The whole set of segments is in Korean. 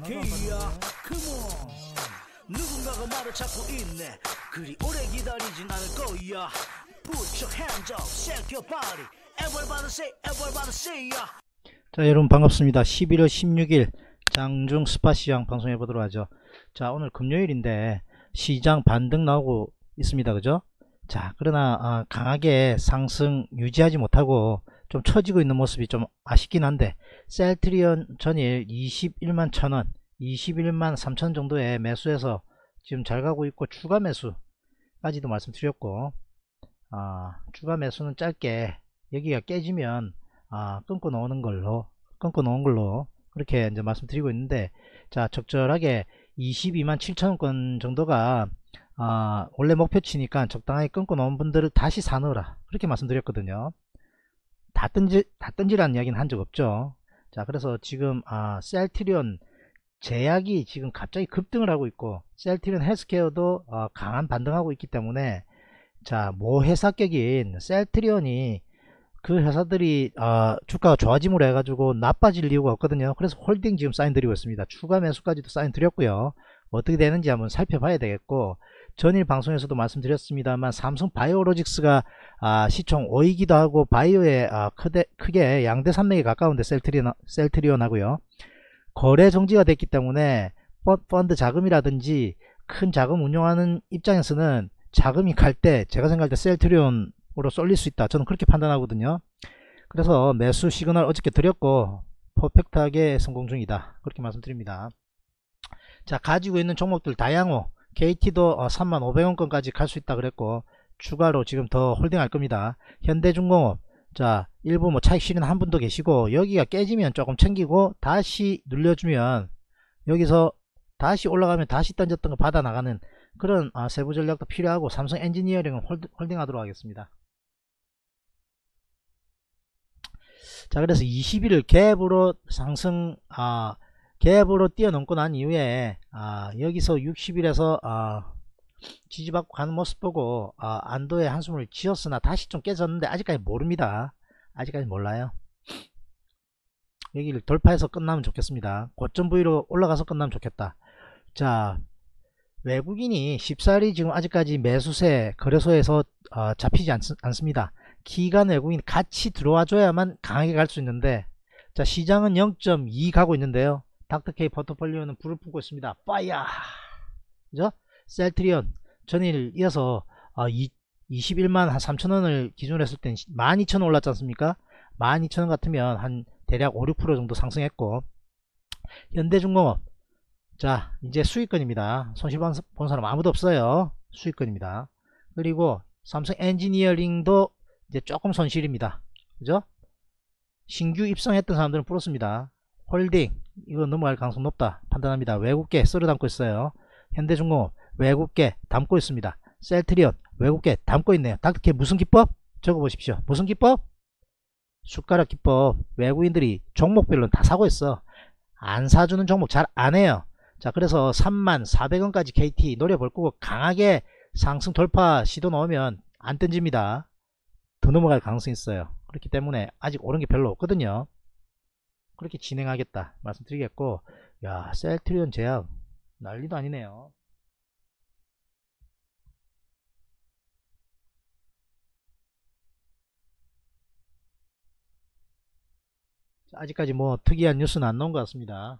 오케이야 컴온 누군가가 말을 찾고 있네 그리 오래 기다리진 않을 거야 Put your hands up, shake your body everybody say ya. 자 여러분 반갑습니다. 11월 16일 장중 스팟시장 방송해 보도록 하죠. 자 오늘 금요일인데 시장 반등 나오고 있습니다. 그죠? 자 그러나 강하게 상승 유지하지 못하고 좀 처지고 있는 모습이 좀 아쉽긴 한데 셀트리온 전일 21만 1000원 21만 3000원 정도의 매수해서 지금 잘 가고 있고 추가 매수까지도 말씀드렸고 추가 매수는 짧게 여기가 깨지면 끊고 놓은 걸로 그렇게 이제 말씀드리고 있는데, 자 적절하게 22만 7천원권 정도가 원래 목표치니까 적당하게 끊고 놓은 분들을 다시 사놓으라 그렇게 말씀드렸거든요. 다 던지라는 이야기는 한 적 없죠. 자 그래서 지금 셀트리온 제약이 지금 갑자기 급등을 하고 있고 셀트리온 헬스케어도 강한 반등하고 있기 때문에 자 모회사격인 셀트리온이 그 회사들이 주가가 좋아짐으로 해가지고 나빠질 이유가 없거든요. 그래서 홀딩 지금 사인 드리고 있습니다. 추가 매수까지도 사인 드렸고요. 어떻게 되는지 한번 살펴봐야 되겠고, 전일 방송에서도 말씀드렸습니다만 삼성 바이오로직스가 시총 5위기도 하고 바이오에 크게 양대 산맥에 가까운데 셀트리온하고요 거래 정지가 됐기 때문에 펀드 자금이라든지 큰 자금 운용하는 입장에서는 자금이 갈 때 제가 생각할 때 셀트리온으로 쏠릴 수 있다, 저는 그렇게 판단하거든요. 그래서 매수 시그널 어저께 드렸고 퍼펙트하게 성공 중이다 그렇게 말씀드립니다. 자 가지고 있는 종목들 다양호 KT도 35,000원권까지 갈 수 있다 그랬고 추가로 지금 더 홀딩할 겁니다. 현대중공업 자 일부 뭐 차익 실현 분도 계시고, 여기가 깨지면 조금 챙기고 다시 눌려주면 여기서 다시 올라가면 다시 던졌던 거 받아 나가는 그런 세부 전략도 필요하고, 삼성 엔지니어링은 홀딩하도록 하겠습니다. 자 그래서 20일을 갭으로 상승 갭으로 뛰어넘고 난 이후에 여기서 60일에서 지지받고 가는 모습 보고 안도의 한숨을 지었으나 다시 좀 깨졌는데 아직까지 모릅니다. 아직까지 몰라요. 여기를 돌파해서 끝나면 좋겠습니다. 고점 부위로 올라가서 끝나면 좋겠다. 자 외국인이 쉽사리 지금 아직까지 매수세 거래소에서 잡히지 않습니다. 기관 외국인이 같이 들어와 줘야만 강하게 갈 수 있는데, 자 시장은 0.2 가고 있는데요. 닥터케이 포트폴리오는 불을 뿜고 있습니다. 파이어! 그죠? 셀트리온 전일 이어서 21만 3천원을 기준으로 했을 땐 12,000원 올랐지 않습니까? 12,000원 같으면 한 대략 5~6% 정도 상승했고, 현대중공업 자 이제 수익권입니다. 손실 본 사람 아무도 없어요. 수익권입니다. 그리고 삼성 엔지니어링도 이제 조금 손실입니다. 그죠? 신규 입성했던 사람들은 풀었습니다. 홀딩 이거 넘어갈 가능성 높다 판단합니다. 외국계 썰어 담고 있어요. 현대중공업 외국계 담고 있습니다. 셀트리온 외국계 담고 있네요. 닥터케이 무슨 기법? 적어보십시오. 무슨 기법? 숟가락 기법. 외국인들이 종목별로 다 사고 있어. 안 사주는 종목 잘 안해요. 자 그래서 34,000원까지 KT 노려볼 거고, 강하게 상승 돌파 시도 나오면 안 던집니다. 더 넘어갈 가능성이 있어요. 그렇기 때문에 아직 오른 게 별로 없거든요. 그렇게 진행하겠다 말씀드리겠고, 야 셀트리온 제약 난리도 아니네요. 아직까지 뭐 특이한 뉴스는 안 나온 것 같습니다.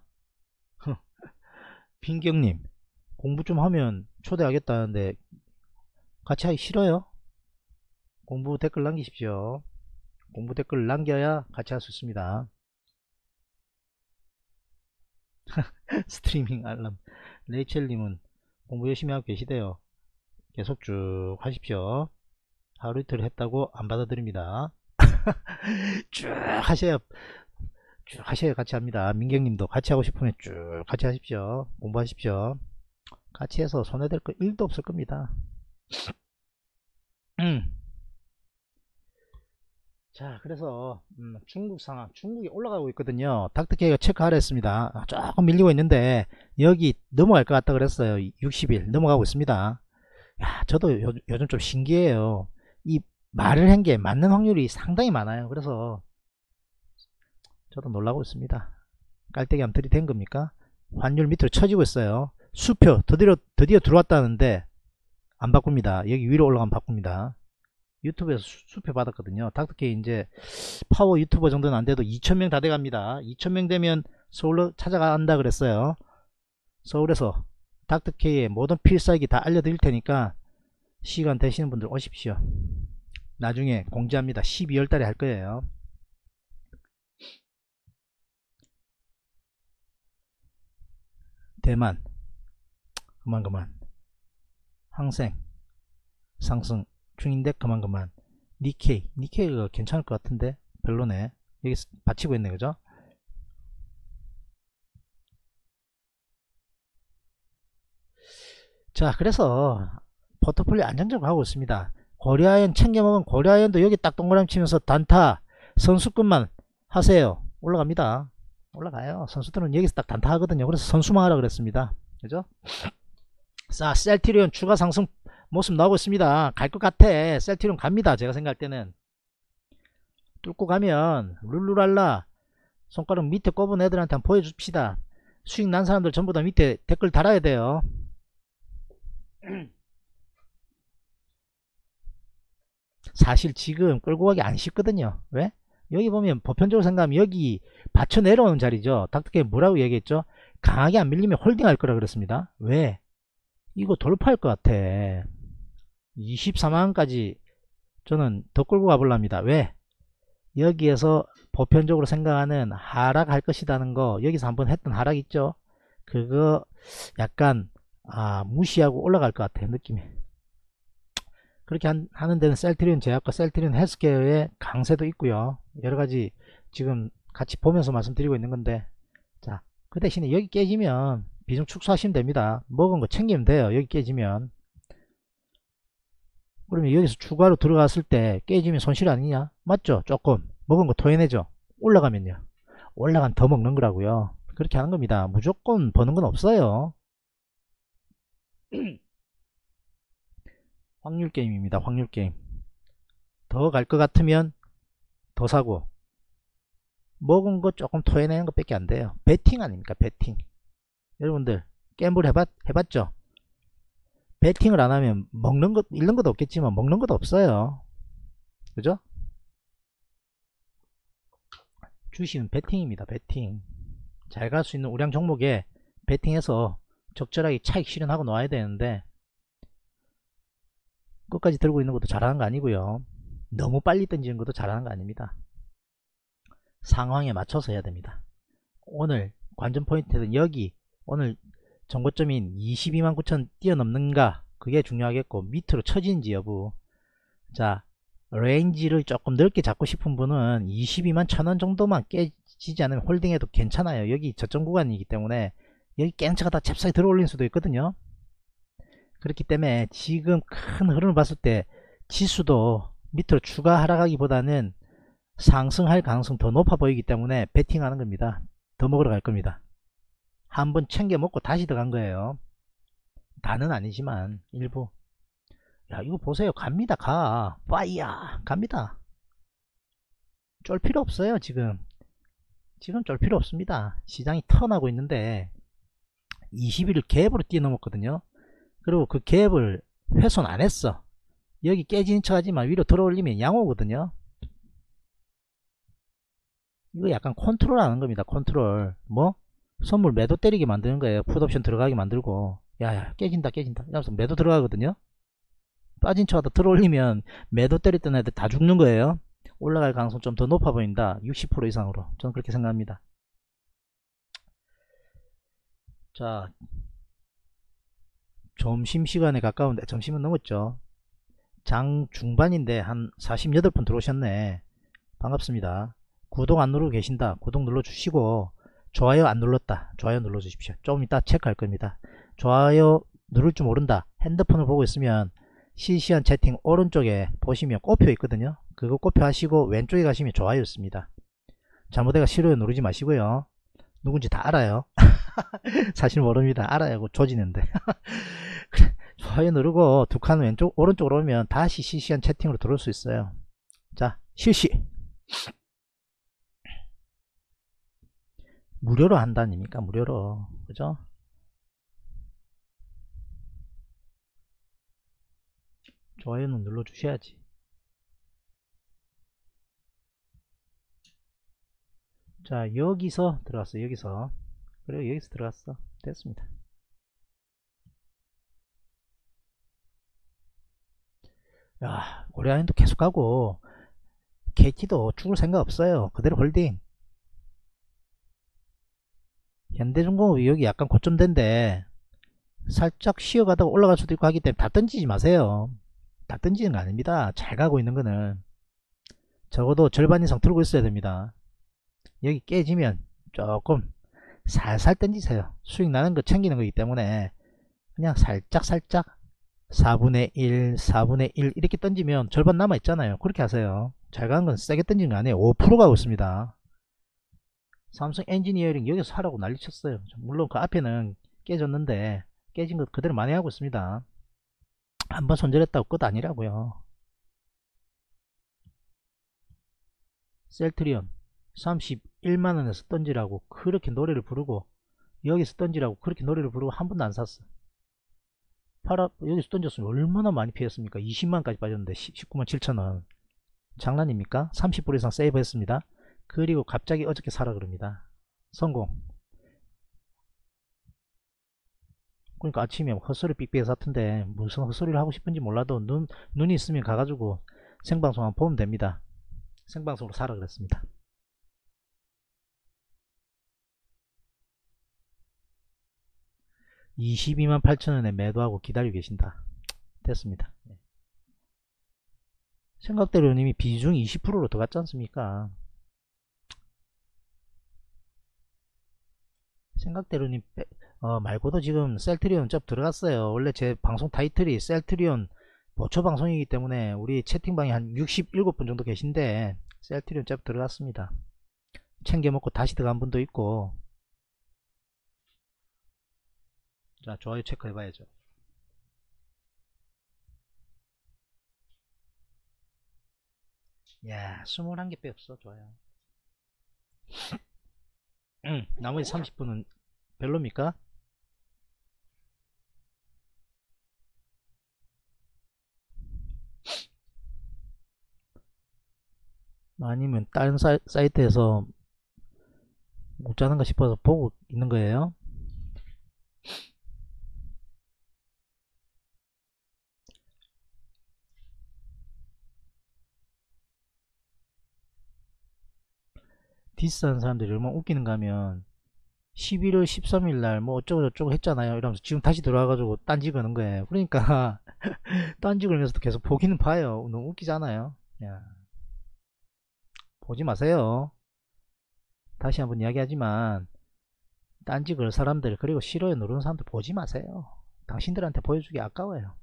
빈경님 공부 좀 하면 초대하겠다는데 같이 하기 싫어요? 공부 댓글 남기십시오. 공부 댓글 남겨야 같이 할 수 있습니다. 스트리밍 알람. 레이첼님은 공부 열심히 하고 계시대요. 계속 쭉 하십시오. 하루 이틀 했다고 안 받아들입니다. 쭉 하셔야 같이 합니다. 민경님도 같이 하고 싶으면 쭉 같이 하십시오. 공부하십시오. 같이 해서 손해될 거 1도 없을 겁니다. 자 그래서 중국 상황, 중국이 올라가고 있거든요. 닥터케이가 체크하라 했습니다. 조금 밀리고 있는데 여기 넘어갈 것 같다 그랬어요. 60일 넘어가고 있습니다. 야 저도 요즘 좀 신기해요. 이 말을 한 게 맞는 확률이 상당히 많아요. 그래서 저도 놀라고 있습니다. 깔때기 한번 들이댄 겁니까? 환율 밑으로 쳐지고 있어요. 수표 드디어 들어왔다는데 안 바꿉니다. 여기 위로 올라가면 바꿉니다. 유튜브에서 수표 받았거든요. 닥터케이 이제 파워 유튜버 정도는 안 돼도 2,000명 다 돼갑니다. 2,000명 되면 서울로 찾아간다 그랬어요. 서울에서 닥터케이의 모든 필살기 다 알려드릴 테니까 시간 되시는 분들 오십시오. 나중에 공지합니다. 12월 달에 할 거예요. 대만 그만 항생 상승 중인데 그만 니케이가 괜찮을 것 같은데 별로네. 여기 받치고 있네. 그죠? 자, 그래서 포트폴리오 안정적으로 하고 있습니다. 고려아연 챙겨먹은 고려아연도 여기 딱 동그라미 치면서 단타 선수급만 하세요. 올라갑니다. 올라가요. 선수들은 여기서 딱 단타 하거든요. 그래서 선수만 하라 그랬습니다. 그죠? 자, 셀트리온 추가 상승 모습 나오고 있습니다. 갈 것 같아. 셀트리온 갑니다. 제가 생각할 때는 뚫고 가면 룰루랄라 손가락 밑에 꼽은 애들한테 한번 보여줍시다. 수익 난 사람들 전부 다 밑에 댓글 달아야 돼요. 사실 지금 끌고 가기 안 쉽거든요. 왜? 여기 보면 보편적으로 생각하면 여기 받쳐 내려오는 자리죠. 닥터케이 뭐라고 얘기했죠? 강하게 안 밀리면 홀딩할 거라 그랬습니다. 왜? 이거 돌파할 것 같아. 24만원까지 저는 더 끌고 가볼랍니다. 왜? 여기에서 보편적으로 생각하는 하락할 것이라는 거, 여기서 한번 했던 하락 있죠? 그거 약간 무시하고 올라갈 것 같아요. 느낌이. 그렇게 하는 데는 셀트리온 제약과 셀트리온 헬스케어의 강세도 있고요. 여러가지 지금 같이 보면서 말씀드리고 있는 건데, 자, 그 대신에 여기 깨지면 비중 축소하시면 됩니다. 먹은 거 챙기면 돼요. 여기 깨지면. 그러면 여기서 추가로 들어갔을 때 깨지면 손실 아니냐? 맞죠? 조금 먹은 거 토해내죠. 올라가면요. 올라간 더 먹는 거라고요. 그렇게 하는 겁니다. 무조건 버는 건 없어요. 확률 게임입니다. 확률 게임. 더 갈 것 같으면 더 사고, 먹은 거 조금 토해내는 것 밖에 안 돼요. 베팅 아닙니까? 베팅. 여러분들 갬블 해봤죠? 베팅을 안 하면 먹는 것, 잃는 것도 없겠지만 먹는 것도 없어요. 그죠? 주식은 베팅입니다. 베팅. 잘 갈 수 있는 우량 종목에 베팅해서 적절하게 차익 실현하고 놓아야 되는데, 끝까지 들고 있는 것도 잘하는 거 아니고요. 너무 빨리 던지는 것도 잘하는 거 아닙니다. 상황에 맞춰서 해야 됩니다. 오늘 관전 포인트는 여기 오늘 정고점인 229,000 뛰어넘는가, 그게 중요하겠고, 밑으로 처진지 여부. 자, 레인지를 조금 넓게 잡고 싶은 분은 221,000원 정도만 깨지지 않으면 홀딩해도 괜찮아요. 여기 저점 구간이기 때문에 여기 깽차가 다 잽싸게 들어 올릴 수도 있거든요. 그렇기 때문에 지금 큰 흐름을 봤을 때 지수도 밑으로 추가 하락하기보다는 상승할 가능성이 더 높아 보이기 때문에 베팅하는 겁니다. 더 먹으러 갈 겁니다. 한번 챙겨 먹고 다시 들어간 거예요. 다는 아니지만 일부. 야, 이거 보세요. 갑니다. 가. 파이야. 갑니다. 쫄 필요 없어요. 지금 쫄 필요 없습니다. 시장이 턴하고 있는데 20일을 갭으로 뛰어넘었거든요. 그리고 그 갭을 훼손 안 했어. 여기 깨지는 척 하지만 위로 들어올리면 양호거든요. 이거 약간 컨트롤 하는 겁니다. 컨트롤. 뭐? 선물 매도 때리게 만드는 거예요. 풋옵션 들어가게 만들고. 야야, 깨진다. 이러면서 매도 들어가거든요. 빠진 척 하다 들어올리면 매도 때렸던 애들 다 죽는 거예요. 올라갈 가능성 좀 더 높아 보인다. 60% 이상으로. 저는 그렇게 생각합니다. 자, 점심시간에 가까운데, 점심은 넘었죠. 장 중반인데 한 48분 들어오셨네. 반갑습니다. 구독 안 누르고 계신다. 구독 눌러주시고, 좋아요 안 눌렀다. 좋아요 눌러주십시오. 조금 이따 체크할 겁니다. 좋아요 누를 줄 모른다. 핸드폰을 보고 있으면 실시간 채팅 오른쪽에 보시면 꼬표 있거든요. 그거 꼬표 하시고 왼쪽에 가시면 좋아요 있습니다. 잘못해가 싫어요 누르지 마시고요. 누군지 다 알아요. 사실 모릅니다. 알아요. 조지는데. 좋아요 누르고 두 칸 왼쪽 오른쪽으로 오면 다시 실시간 채팅으로 들어올 수 있어요. 자, 실시 무료로 한다니까. 무료로. 그죠? 좋아요는 눌러주셔야지. 자, 여기서 들어갔어. 여기서. 그리고 여기서 들어갔어. 됐습니다. 야, 고려아연도 계속 가고 KT도 죽을 생각 없어요. 그대로 홀딩. 현대중공업이 여기 약간 고점된데 살짝 쉬어가다가 올라갈 수도 있고 하기 때문에 다 던지지 마세요. 다 던지는 거 아닙니다. 잘 가고 있는 거는 적어도 절반 이상 들고 있어야 됩니다. 여기 깨지면 조금 살살 던지세요. 수익 나는 거 챙기는 거기 때문에 그냥 살짝 4분의 1 4분의 1 이렇게 던지면 절반 남아 있잖아요. 그렇게 하세요. 잘 가는 건 세게 던지는 거 아니에요. 5% 가고 있습니다. 삼성 엔지니어링 여기서 사라고 난리 쳤어요. 물론 그 앞에는 깨졌는데 깨진 것 그대로 만회하고 있습니다. 한번 손절했다고 끝 아니라고요. 셀트리온 31만원에서 던지라고 그렇게 노래를 부르고 여기서 던지라고 그렇게 노래를 부르고 한 번도 안 샀어. 여기서 던졌으면 얼마나 많이 피했습니까? 20만까지 빠졌는데 19만 7천원 장난입니까? 30불 이상 세이브 했습니다. 그리고 갑자기 어저께 사라 그럽니다. 성공. 그러니까 아침에 헛소리 삑삑해서 같은데 무슨 헛소리를 하고 싶은지 몰라도 눈이 있으면 가가지고 생방송 한번 보면 됩니다. 생방송으로 사라 그랬습니다. 22만 8천원에 매도하고 기다리고 계신다. 됐습니다. 생각대로 이미 비중 20%로 들어갔지 않습니까? 생각대로님 말고도 지금 셀트리온 접 들어갔어요. 원래 제 방송 타이틀이 셀트리온 보초 방송이기 때문에 우리 채팅방에 한 67분 정도 계신데 셀트리온 접 들어갔습니다. 챙겨 먹고 다시 들어간 분도 있고. 자, 좋아요 체크 해봐야죠. 야, 21개 빼 없어. 좋아요. 나머지 30분은 별로입니까? 아니면 다른 사이트에서 웃자는가 싶어서 보고 있는 거예요? 디스하는 사람들이 얼마나 웃기는가 하면 11월 13일 날 뭐 어쩌고저쩌고 했잖아요 이러면서 지금 다시 들어와가지고 딴지 거는 거예요. 그러니까 딴지 걸면서도 계속 보기는 봐요. 너무 웃기잖아요. 야, 보지 마세요. 다시 한번 이야기하지만 딴지 걸 사람들 그리고 싫어요 누르는 사람들 보지 마세요. 당신들한테 보여주기 아까워요.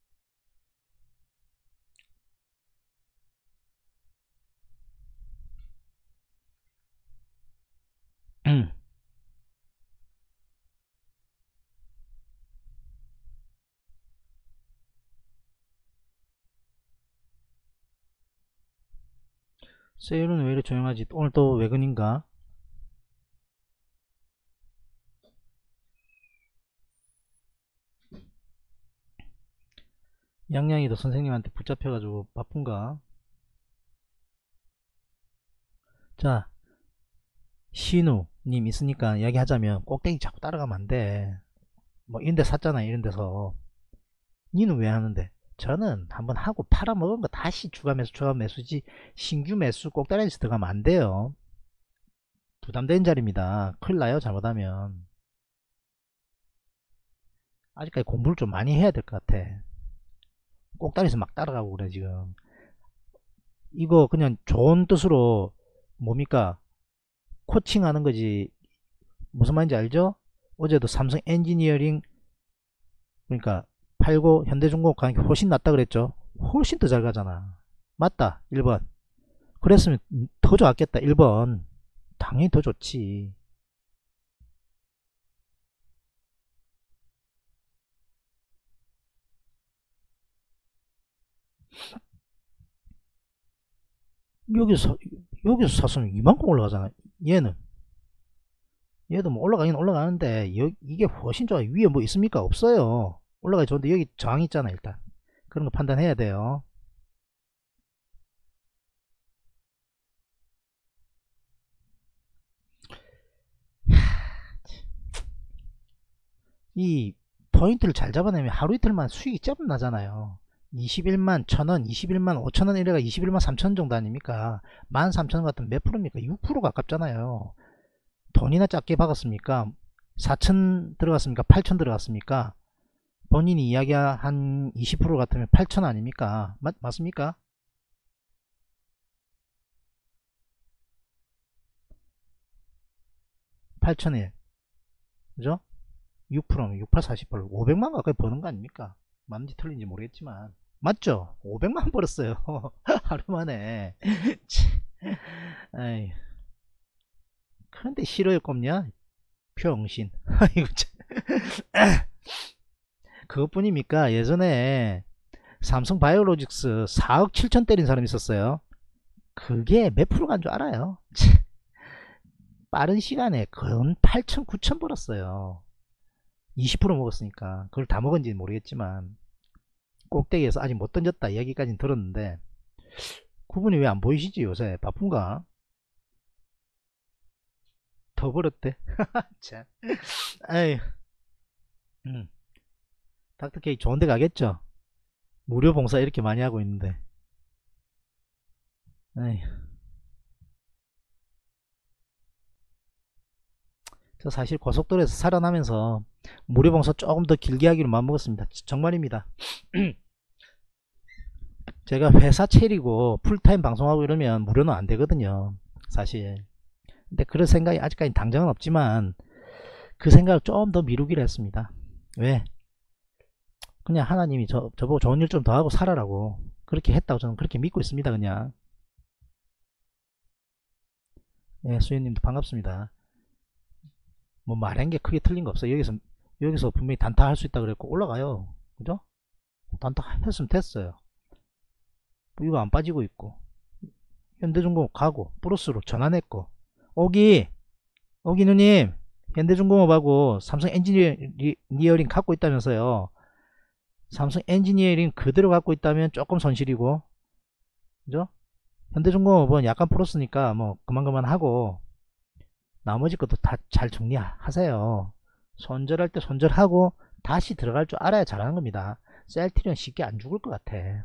세일은 왜 이렇게 조용하지? 오늘 또 외근인가? 양양이도 선생님한테 붙잡혀가지고 바쁜가? 자, 신우님 있으니까 이야기하자면 꼭대기 자꾸 따라가면 안돼. 뭐 이런데 샀잖아. 이런데서 니는 왜 하는데? 저는 한번 하고 팔아먹은 거 다시 추가 매수지 신규 매수 꼭다리에서 들어가면 안 돼요. 부담되는 자리입니다. 큰일 나요 잘못하면. 아직까지 공부를 좀 많이 해야 될 것 같아. 꼭다리에서 막 따라가고 그래 지금. 이거 그냥 좋은 뜻으로 뭡니까? 코칭하는 거지. 무슨 말인지 알죠? 어제도 삼성 엔지니어링 그러니까 팔고 현대중공업 가는 게 훨씬 낫다 그랬죠. 훨씬 더 잘 가잖아. 맞다 1번. 그랬으면 더 좋았겠다 1번. 당연히 더 좋지. 여기서 샀으면 이만큼 올라가잖아. 얘는 얘도 뭐 올라가긴 올라가는데 이게 훨씬 좋아요. 위에 뭐 있습니까? 없어요. 올라가기 좋은데 여기 저항이 있잖아. 일단 그런 거 판단해야 돼요. 이 포인트를 잘 잡아내면 하루 이틀만 수익이 ጨ분 나잖아요. 21만 1000원, 21만 5천원 이래가 21만 3천원 정도 아닙니까? 13,000원 같은 몇 프로입니까? 6% 가깝잖아요. 돈이나 작게 박았습니까? 4천 들어갔습니까? 8천 들어갔습니까? 본인이 이야기한 20% 같으면 8천 아닙니까? 맞습니까? 8천에 그죠? 6%면 6, 8, 48, 500만 가까이 버는 거 아닙니까? 맞는지 틀린지 모르겠지만 맞죠? 500만 벌었어요. 하루 만에. 에이, 그런데 싫어요 꼽냐? 병신. 이거 그것뿐입니까? 예전에 삼성 바이오로직스 4억 7천 때린 사람 있었어요. 그게 몇 프로 간 줄 알아요? 빠른 시간에 건 8천 9천 벌었어요. 20% 먹었으니까. 그걸 다 먹은지는 모르겠지만 꼭대기에서 아직 못 던졌다 이야기까지는 들었는데 그분이 왜 안 보이시지? 요새 바쁜가? 더 벌었대. 참. 에휴. 닥터케이 좋은데 가겠죠? 무료 봉사 이렇게 많이 하고 있는데. 에휴. 저 사실 고속도로에서 살아나면서 무료 봉사 조금 더 길게 하기로 마음먹었습니다. 정말입니다. 제가 회사 차리고 풀타임 방송하고 이러면 무료는 안 되거든요. 사실. 근데 그런 생각이 아직까지 당장은 없지만 그 생각을 좀 더 미루기로 했습니다. 왜? 그냥 하나님이 저보고 좋은 일 좀 더 하고 살아라고 그렇게 했다고 저는 그렇게 믿고 있습니다. 그냥. 예, 수현님도 반갑습니다. 뭐 말한 게 크게 틀린 거 없어요. 여기서 분명히 단타 할 수 있다 그랬고 올라가요. 그죠? 단타 했으면 됐어요. 뭐 이거 안 빠지고 있고 현대중공업 가고 플러스로 전환했고 오기 누님 현대중공업하고 삼성 엔지니어링 갖고 있다면서요. 삼성 엔지니어링 그대로 갖고 있다면 조금 손실이고 그죠? 현대중공업은 약간 플러스니까 뭐 그만 하고 나머지 것도 다 잘 정리하세요. 손절할 때 손절하고 다시 들어갈 줄 알아야 잘하는 겁니다. 셀트리온 쉽게 안 죽을 것 같아.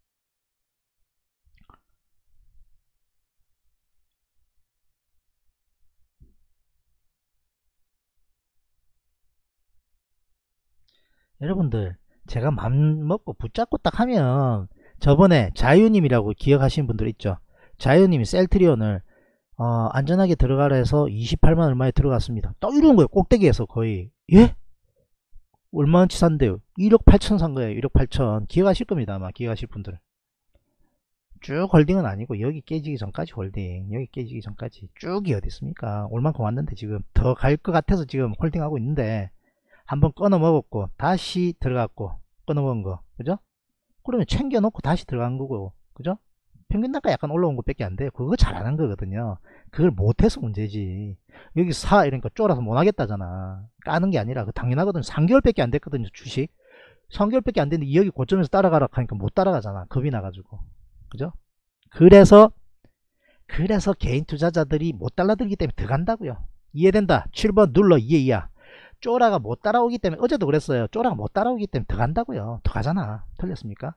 여러분들 제가 맘먹고 붙잡고 딱 하면 저번에 자유님이라고 기억하시는 분들 있죠. 자유님이 셀트리온을 안전하게 들어가라 해서 28만 얼마에 들어갔습니다. 딱 이런 거예요. 꼭대기에서 거의. 예? 얼마치 산대요? 1억 8천 산 거예요. 1억 8천. 기억하실 겁니다. 아마 기억하실 분들. 쭉 홀딩은 아니고 여기 깨지기 전까지 홀딩. 여기 깨지기 전까지 쭉이 어디 있습니까? 얼만큼 왔는데 지금 더 갈 것 같아서 지금 홀딩하고 있는데 한번 끊어 먹었고 다시 들어갔고 끊어 먹은 거. 그죠? 그러면 챙겨 놓고 다시 들어간 거고. 그죠? 평균 단가 약간 올라온 것밖에 안 돼요. 그거 잘하는 거거든요. 그걸 못해서 문제지. 여기 사 이러니까 쫄아서 못하겠다잖아. 까는 게 아니라 그 당연하거든요. 3개월밖에 안 됐거든요. 주식 3개월밖에 안 됐는데 여기 고점에서 따라가라 하니까 못 따라가잖아. 겁이 나가지고. 그죠? 그래서 개인 투자자들이 못 달라들기 때문에 들어간다고요. 이해된다. 7번 눌러. 이해야. 쪼라가 못 따라오기 때문에 어제도 그랬어요. 쪼라가 못 따라오기 때문에 들어간다고요. 들어가잖아. 틀렸습니까?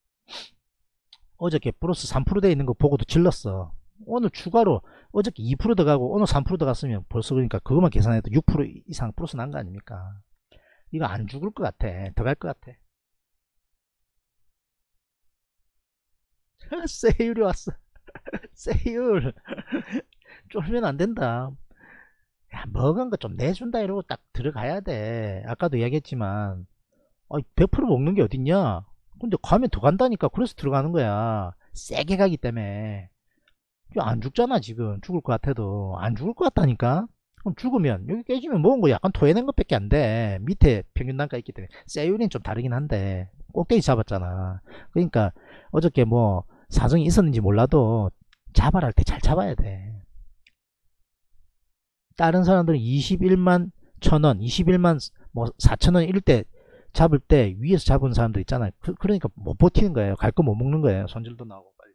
어저께 플러스 3% 돼 있는 거 보고도 질렀어. 오늘 추가로 어저께 2% 들어가고 오늘 3% 들어갔으면 벌써 그러니까 그것만 계산해도 6% 이상 플러스 난 거 아닙니까? 이거 안 죽을 것 같아. 들어갈 것 같아. 세율이 왔어. 세율. 쫄면 안 된다. 야, 먹은 거 좀 내준다 이러고 딱 들어가야 돼. 아까도 이야기했지만 100% 먹는 게 어딨냐? 근데 가면 더 간다니까. 그래서 들어가는 거야. 세게 가기 때문에. 안 죽잖아 지금. 죽을 것 같아도 안 죽을 것 같다니까. 그럼 죽으면 여기 깨지면 먹은 거 약간 토해낸 것밖에 안 돼. 밑에 평균 단가 있기 때문에. 세율은 좀 다르긴 한데 꼭대기 잡았잖아. 그러니까 어저께 뭐 사정이 있었는지 몰라도 잡아라 할 때 잘 잡아야 돼. 다른 사람들은 21만 1,000원, 21만 뭐 4,000원 이럴 때 잡을 때 위에서 잡은 사람들 있잖아요. 그러니까 못 버티는 거예요. 갈 거 못 먹는 거예요. 손절도 나오고 빨리.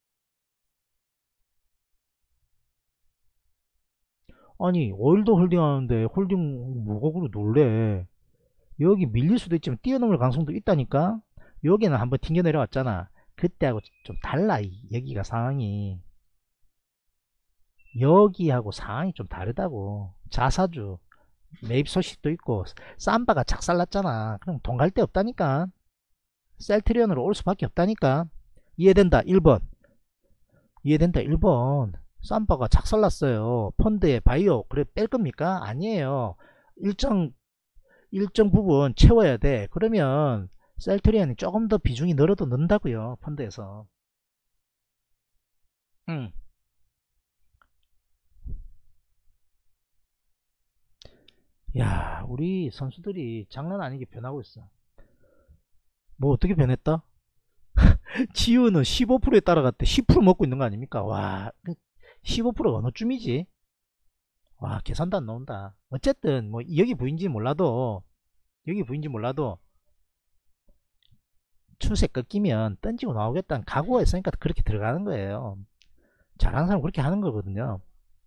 아니 오일도 홀딩 하는데 홀딩 무곡으로 놀래. 여기 밀릴 수도 있지만 뛰어넘을 가능성도 있다니까. 여기는 한번 튕겨 내려왔잖아. 그때하고 좀 달라. 여기가 상황이 여기하고 상황이 좀 다르다고. 자사주 매입 소식도 있고 삼바가 작살났잖아. 그럼 돈 갈 데 없다니까. 셀트리온으로 올 수밖에 없다니까. 이해된다 1번. 이해된다 1번. 삼바가 작살났어요. 펀드에 바이오 그래 뺄 겁니까? 아니에요. 일정 부분 채워야 돼. 그러면 셀트리온이 조금 더 비중이 늘어도 는다고요. 펀드에서. 응. 야, 우리 선수들이 장난 아니게 변하고 있어. 뭐 어떻게 변했다? 지우는 15%에 따라갔대. 10% 먹고 있는 거 아닙니까? 와, 15%가 어느 쯤이지? 와, 계산도 안 나온다. 어쨌든 뭐 여기 부인지 몰라도 추세 꺾이면 던지고 나오겠다는 각오가 있으니까 그렇게 들어가는 거예요. 잘하는 사람 그렇게 하는 거거든요.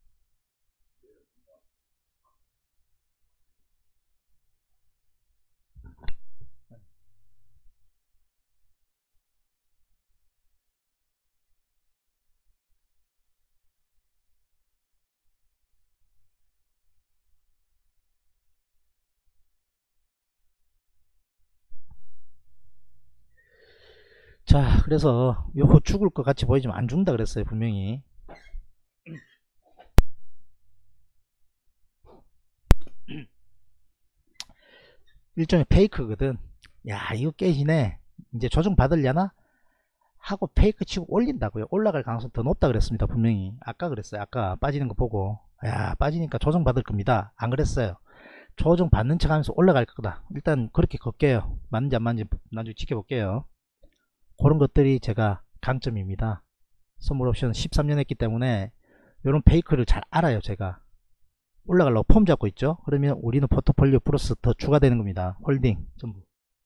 자, 그래서 요거 죽을 것 같이 보이지만 안 죽는다 그랬어요, 분명히. 일종의 페이크거든. 야, 이거 깨지네. 이제 조정 받으려나? 하고 페이크 치고 올린다고요. 올라갈 가능성 더 높다 그랬습니다, 분명히. 아까 그랬어요. 아까 빠지는 거 보고. 야, 빠지니까 조정 받을 겁니다. 안 그랬어요. 조정 받는 척 하면서 올라갈 거다. 일단 그렇게 걷게요. 맞는지 안 맞는지 나중에 지켜볼게요. 그런 것들이 제가 강점입니다. 선물 옵션 13년 했기 때문에 이런 페이크를 잘 알아요. 제가 올라가려고 폼 잡고 있죠. 그러면 우리는 포트폴리오 플러스 더 추가되는 겁니다. 홀딩 전부.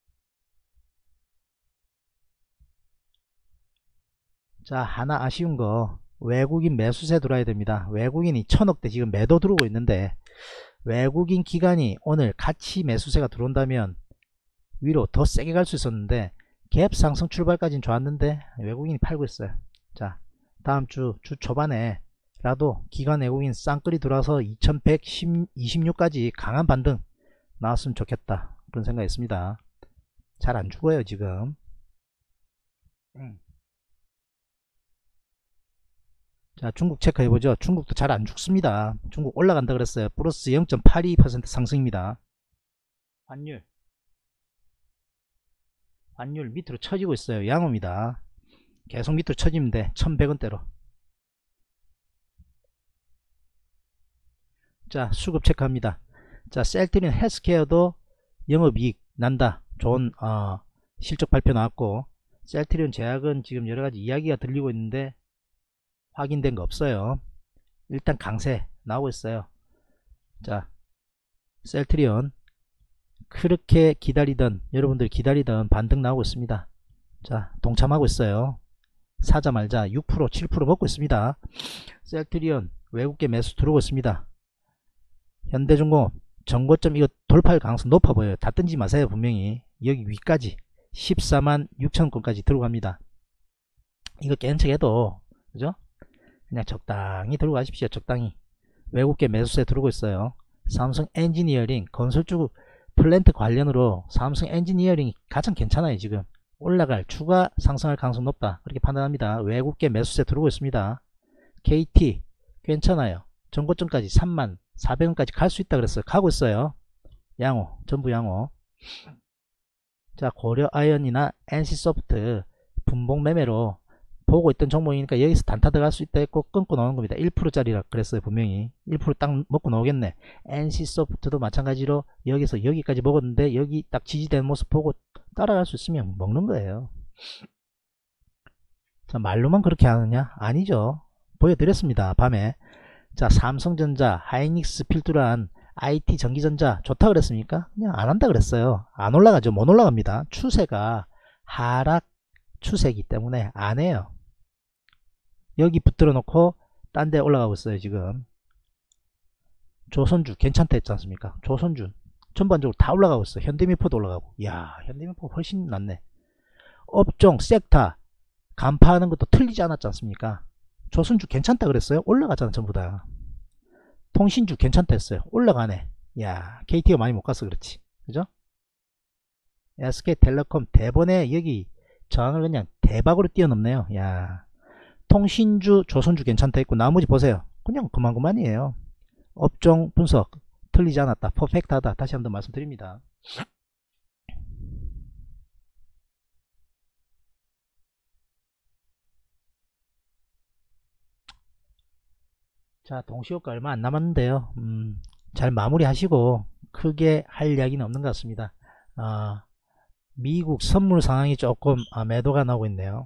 자, 하나 아쉬운 거 외국인 매수세 들어와야 됩니다. 외국인이 1000억대 지금 매도 들어오고 있는데 외국인 기관이 오늘 같이 매수세가 들어온다면 위로 더 세게 갈 수 있었는데 갭 상승 출발까지는 좋았는데 외국인이 팔고 있어요. 자, 다음 주 초반에 라도 기관 외국인 쌍끌이 들어와서 2126까지 강한 반등 나왔으면 좋겠다. 그런 생각이 있습니다. 잘 안 죽어요 지금. 자, 중국 체크해보죠. 중국도 잘 안 죽습니다. 중국 올라간다 그랬어요. 플러스 0.82% 상승입니다. 환율 밑으로 쳐지고 있어요. 양호입니다. 계속 밑으로 쳐지면 돼. 1100원대로. 자, 수급 체크합니다. 자, 셀트리온 헬스케어도 영업이익 난다. 좋은 실적 발표 나왔고, 셀트리온 제약은 지금 여러가지 이야기가 들리고 있는데 확인된 거 없어요. 일단 강세 나오고 있어요. 자, 셀트리온 그렇게 기다리던 여러분들 기다리던 반등 나오고 있습니다. 자, 동참하고 있어요. 사자 말자 6% 7% 먹고 있습니다. 셀트리온 외국계 매수 들어오고 있습니다. 현대중공업 전고점 이거 돌파할 가능성 높아 보여요. 다 뜬지 마세요. 분명히 여기 위까지 14만 6천건까지 들어갑니다. 이거 깬 척해도 그죠? 그냥 적당히 들고 가십시오. 적당히. 외국계 매수세 들어오고 있어요. 삼성 엔지니어링 건설주 플랜트 관련으로 삼성 엔지니어링이 가장 괜찮아요. 지금 올라갈 추가 상승할 가능성 높다 그렇게 판단합니다. 외국계 매수세 들어오고 있습니다. KT 괜찮아요. 전고점까지 3만 400원까지 갈 수 있다 그랬어요. 가고 있어요. 양호 전부 양호. 자, 고려아연이나 NC소프트 분봉 매매로 보고 있던 종목이니까 여기서 단타 들어갈 수 있다 했고 끊고 나오는 겁니다. 1%짜리라 그랬어요. 분명히 1% 딱 먹고 나오겠네. NC소프트도 마찬가지로 여기서 여기까지 먹었는데 여기 딱 지지되는 모습 보고 따라갈 수 있으면 먹는 거예요. 자, 말로만 그렇게 하느냐? 아니죠. 보여드렸습니다. 밤에 자, 삼성전자, 하이닉스 필두란 IT 전기전자 좋다 그랬습니까? 그냥 안 한다 그랬어요. 안 올라가죠. 못 올라갑니다. 추세가 하락 추세이기 때문에 안 해요. 여기 붙들어 놓고 딴 데 올라가고 있어요. 지금 조선주 괜찮다 했지 않습니까? 조선주 전반적으로 다 올라가고 있어요. 현대미포도 올라가고. 이야, 현대미포 훨씬 낫네. 업종 섹터 간파하는 것도 틀리지 않았지 않습니까? 조선주 괜찮다 그랬어요. 올라가잖아. 전부 다. 통신주 괜찮다 했어요. 올라가네. 야, KT가 많이 못 가서 그렇지. 그죠? SK텔레콤 대번에 여기 저항을 그냥 대박으로 뛰어넘네요. 야, 통신주 조선주 괜찮다 했고 나머지 보세요. 그냥 그만이에요. 업종 분석 틀리지 않았다. 퍼펙트하다. 다시 한번 말씀드립니다. 자, 동시효과 얼마 안 남았는데요. 잘 마무리 하시고 크게 할 이야기는 없는 것 같습니다. 미국 선물 상황이 조금 매도가 나오고 있네요.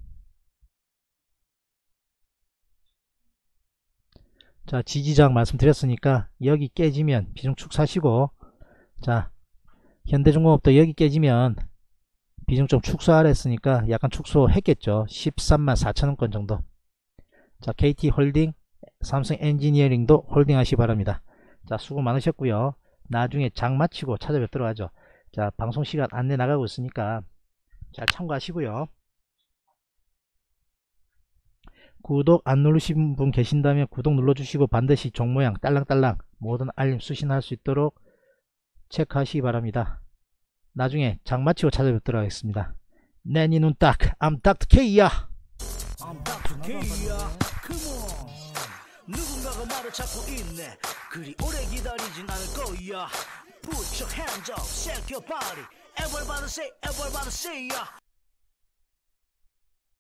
자, 지지저항 말씀드렸으니까 여기 깨지면 비중 축소하시고, 자, 현대중공업도 여기 깨지면 비중 좀 축소하라 했으니까 약간 축소했겠죠. 13만 4천원권 정도. 자, KT홀딩, 삼성엔지니어링도 홀딩 하시기 바랍니다. 자, 수고 많으셨고요. 나중에 장 마치고 찾아뵙도록 하죠. 자, 방송시간 안내 나가고 있으니까 잘 참고하시고요. 구독 안 누르신 분 계신다면 구독 눌러주시고 반드시 종모양 딸랑딸랑 모든 알림 수신할 수 있도록 체크하시기 바랍니다. 나중에 장 마치고 찾아뵙도록 하겠습니다. 내 니 눈 딱, I'm Dr. K야. I'm Dr. K야. Come on. 누군가가 말을 찾고 있네. 그리 오래 기다리진 않을 거야. Put your hands up, shake your body. Everybody say, everybody say, yeah.